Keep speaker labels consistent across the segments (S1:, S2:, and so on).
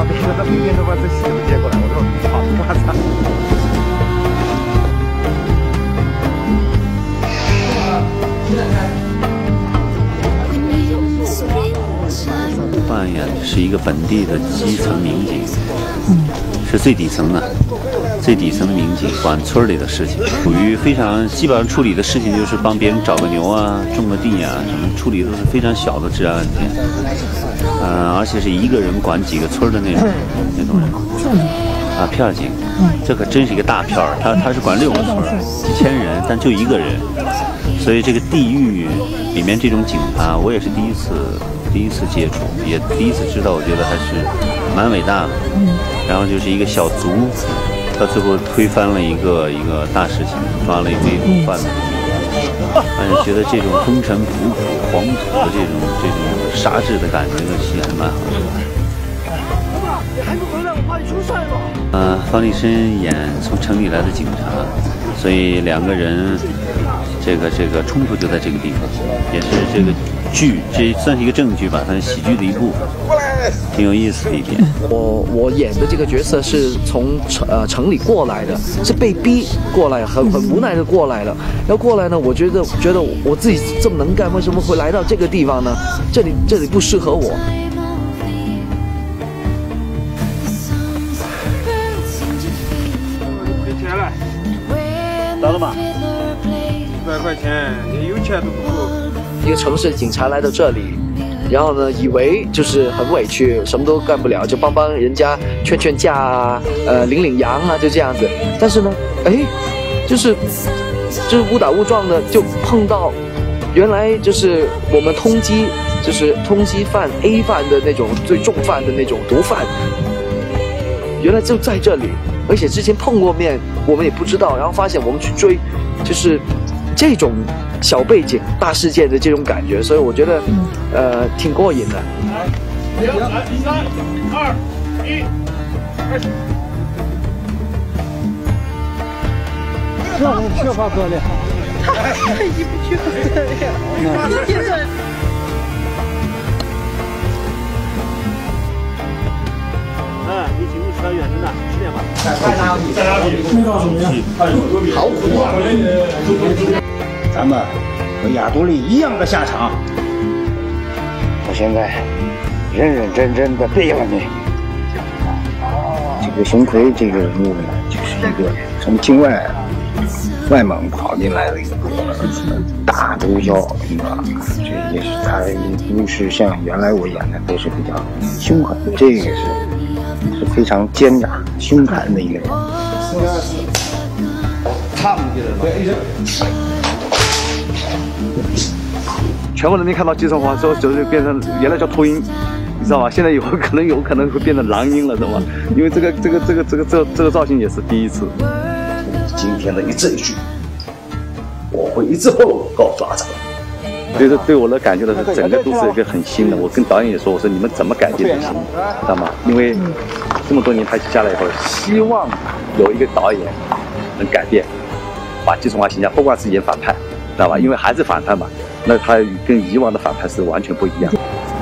S1: 到别人的明天都把这鞋子接过来，我说好，我操！
S2: 扮演是一个本地的基层民警，是最底层的民警，管村里的事情，属于非常基本上处理的事情就是帮别人找个牛啊、种个地啊什么，处理都是非常小的治安案件，而且是一个人管几个村的那种人。啊，片儿警，这可真是一个大片儿，他是管6个村，几千人，但就一个人，所以这个地域里面这种警察，我也是第一次接触，也第一次知道，我觉得还是蛮伟大的。然后就是一个小卒，到最后推翻了一个大事情，抓了一枚毒贩子。反正觉得这种风尘仆仆、黄土的这种杀制的感觉的戏还蛮好的。方力申演从城里来的警察，所以2个人这个冲突就在这个地方，也是这个剧，这算是一个正剧吧，它是喜剧的一部分，挺有意思的一点。
S3: 我演的这个角色是从城里过来的，是被逼过来，很无奈的过来了。要过来呢，我觉得我自己这么能干，为什么会来到这个地方呢？这里不适合我。
S1: 到了吗？100块钱，你有钱都不够。
S3: 一个城市警察来到这里，然后呢，以为就是很委屈，什么都干不了，就帮人家劝架啊，领羊啊，就这样子。但是呢，就是误打误撞的就碰到，原来就是我们通缉犯 A 犯的那种最重犯的那种毒贩，原来就在这里。而且之前碰过面，我们也不知道，然后发现我们去追，就是这种小背景、大事件的这种感觉，所以我觉得，挺过瘾的。3、2、1，开始。
S4: 缺乏锻炼。你不缺乏锻炼。
S2: 离警务车远着呢，10点吧。
S4: 在哪里？味道怎么样？
S3: 好苦啊！
S5: 咱们和亚多利一样的下场。我现在认真的背了你。这个熊奎这个人物呢，就是一个从境外蒙跑进来的一个大毒枭，这也是他不是像原来我演的都是比较凶狠，这个是非常奸诈凶残的一个人。
S1: 全部人民看到季承华之后，就变成原来叫秃鹰，你知道吧？现在有可能会变成狼鹰了，知道吗？因为这个造型也是第一次。
S5: 今天的一字一句，我会一字不漏告诉阿长。
S1: 所以说，对我的感觉呢，是整个都是一个很新的。我跟导演也说，我说你们怎么改变这些，知道吗？因为这么多年拍戏下来以后，希望有一个导演能改变，把季承华形象，不管是演反派，知道吧？因为还是反派嘛，那他跟以往的反派是完全不一样。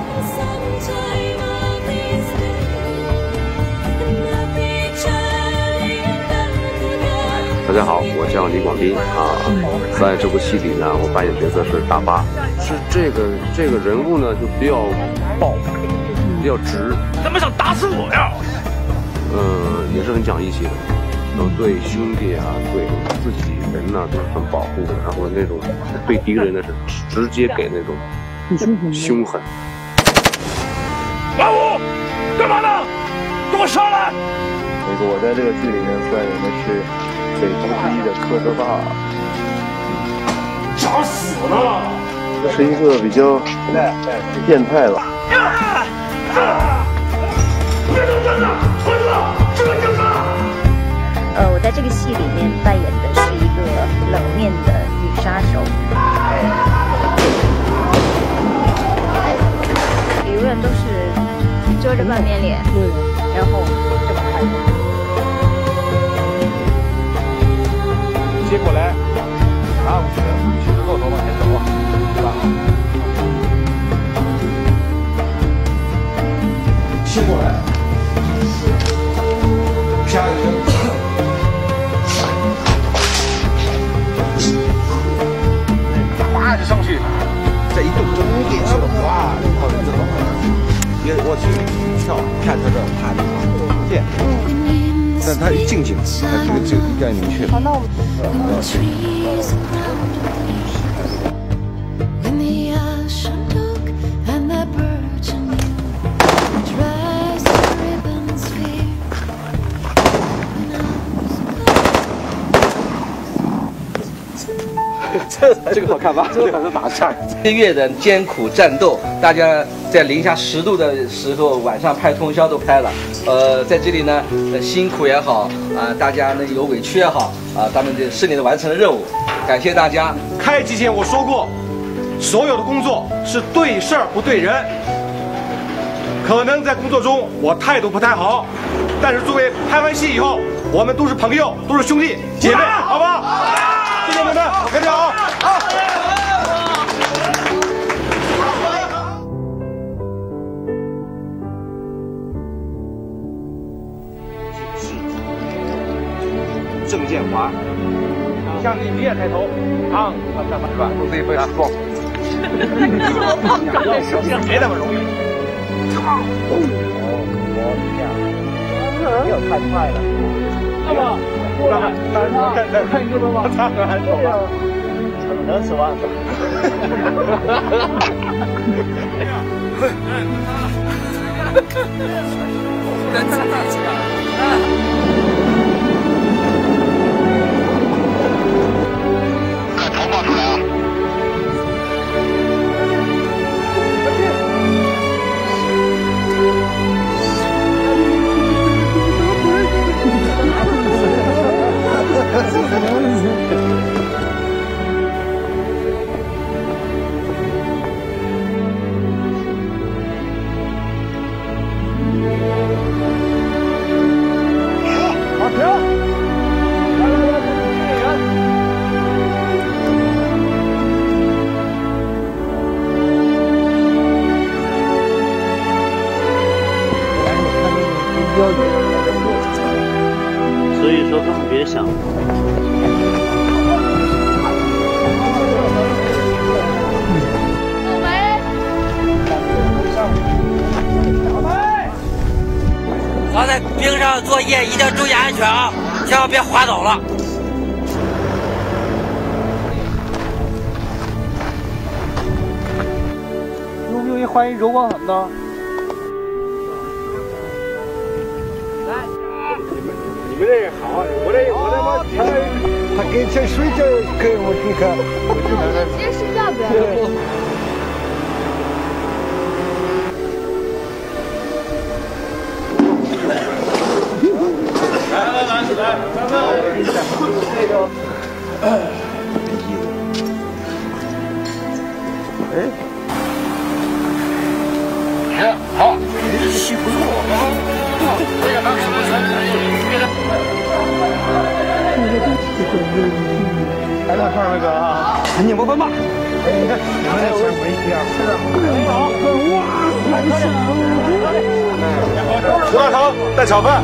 S6: 大家好，我叫李广斌啊，在这部戏里呢，我扮演角色是大巴，是这个人物呢就比较暴，比较直。
S7: 怎么想打死我呀？
S6: 也是很讲义气的，然后对兄弟啊，对自己人呢都是很保护的，然后那种对敌人呢是直接给那种凶狠。
S7: 老五，干嘛呢？给我上来！
S1: 我在这个剧里面扮演的是北方之一的科德巴，
S7: 找死了！
S1: 这是一个比较变态吧。
S7: 别动真的，混子，这个警察！
S8: 我在这个戏里面扮演的是一个冷面的女杀手，永远都是遮着半边脸，然后这么看着。
S1: 接过来，拿50后头往前走，是吧？
S4: 接过来。
S5: 下一个。哗就上去，这一动就给去了，哇！靠这种，别我去跳，看他这爬的剑，但他一静静，他这个就应该明确。好，那我们。
S3: 这个好看吧？这个才是打仗。1个月的艰苦战斗，大家在零下10度的时候，晚上拍通宵都拍了。在这里呢，辛苦也好啊，大家呢有委屈也好啊，他们这顺利的完成了任务，感谢大家。
S9: 开机前我说过，所有的工作是对事儿不对人。可能在工作中我态度不太好，但是作为拍完戏以后，我们都是朋友，都是兄弟姐妹，好不好？谢谢你们，我跟你好。
S5: 郑建华，向你别抬头，啊，干嘛是吧？都这一辈子壮，没那么容易。没有太快了，是吧？看你了吗？他还丑吗？能吃完。头冒出来啊！好，停！来，
S2: 所以说根本别想。
S10: 我在冰上作业一定要注意安全啊，千万别滑倒了。
S9: 用不用一换一柔光很呢？你们这好，我他给钱睡觉给我听看。
S11: 直接睡觉不要。
S5: 好，西不错这个当时还能唱那个啊？你们分吧。你看，你们这像没一样。好，哇！胡大汤带炒饭。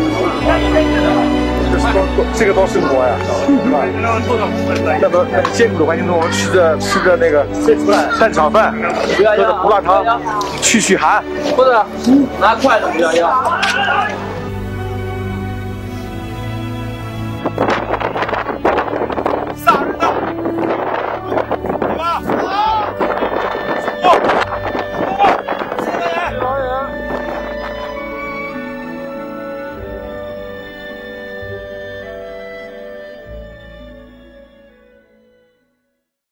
S5: 这个多生活呀，是吧？那么艰苦的环境中，吃着那个蛋炒饭，喝着胡辣汤，去寒。
S3: 或者拿筷子不要要。